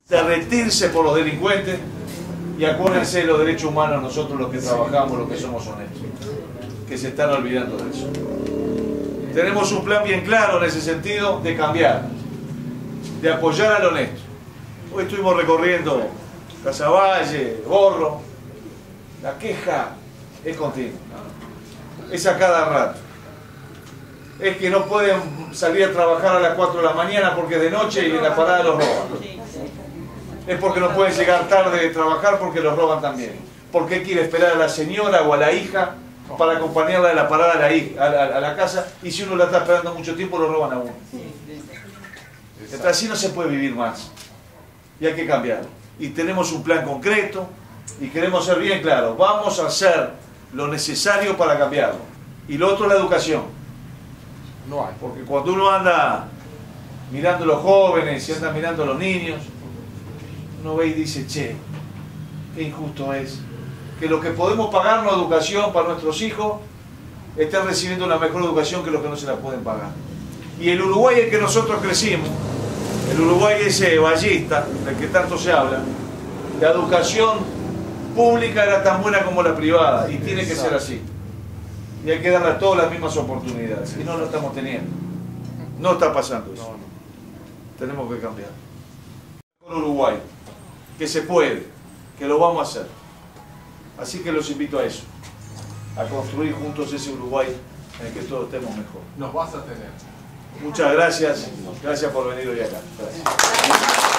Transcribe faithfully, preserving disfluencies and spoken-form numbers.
derretirse por los delincuentes, y acuérdense de los derechos humanos nosotros los que trabajamos, los que somos honestos, que se están olvidando de eso. Tenemos un plan bien claro en ese sentido de cambiar, de apoyar al honesto. Hoy estuvimos recorriendo Casaballe, Gorro, la queja es continua, es a cada rato. Es que no pueden salir a trabajar a las cuatro de la mañana porque es de noche y en la parada los roban. Es porque no pueden llegar tarde de trabajar porque los roban también. Porque quiere esperar a la señora o a la hija para acompañarla de la parada a la, hija, a, la, a la casa, y si uno la está esperando mucho tiempo lo roban a uno. Entonces así no se puede vivir más y hay que cambiarlo. Y tenemos un plan concreto y queremos ser bien claros, vamos a hacer lo necesario para cambiarlo. Y lo otro es la educación. No hay. Porque cuando uno anda mirando a los jóvenes y anda mirando a los niños, uno ve y dice, che, qué injusto es que los que podemos pagarnos educación para nuestros hijos estén recibiendo una mejor educación que los que no se la pueden pagar. Y el Uruguay en que nosotros crecimos, el Uruguay ese ballista del que tanto se habla, la educación pública era tan buena como la privada, y tiene que ser así. Y hay que darle a todas las mismas oportunidades, y no lo estamos teniendo. No está pasando eso. Tenemos que cambiar. Con Uruguay, que se puede, que lo vamos a hacer. Así que los invito a eso, a construir juntos ese Uruguay en el que todos estemos mejor. Nos vas a tener. Muchas gracias, gracias por venir hoy acá. Gracias.